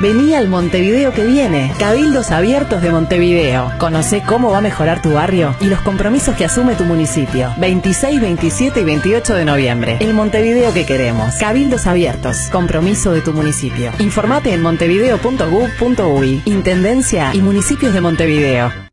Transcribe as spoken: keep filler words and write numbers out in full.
Vení al Montevideo que viene. Cabildos Abiertos de Montevideo. Conocé cómo va a mejorar tu barrio y los compromisos que asume tu municipio. veintiséis, veintisiete y veintiocho de noviembre. El Montevideo que queremos. Cabildos Abiertos. Compromiso de tu municipio. Informate en montevideo punto gov punto uy. Intendencia y municipios de Montevideo.